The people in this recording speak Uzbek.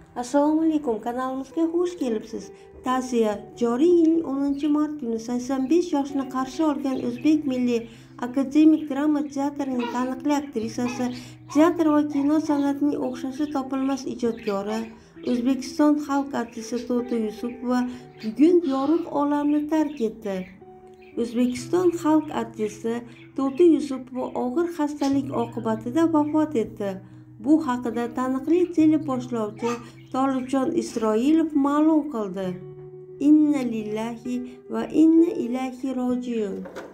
Assalomu alaykum, kanalimizga xush kelibsiz. Ta'ziya. Joriy yilning 10-mart kuni 85 yoshni qarshi olgan O'zbek Milliy akademik drama teatrining taniqli aktrisasi, teatr va kino san'atining o'xshashi topilmas ijodkori, O'zbekiston xalq artisti To'ti Yusupova bugun yorug' olamni tark etdi. O'zbekiston xalq artisti To'ti Yusupova og'ir xastalik oqibatida vafot etdi. Bu haqida taniqli teleboshlovchi Tolibjon Isroilov ma'lum qildi. Inna lillahi va inna ilayhi rojiun.